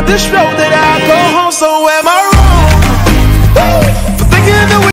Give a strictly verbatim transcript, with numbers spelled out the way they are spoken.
this road that I go home, so am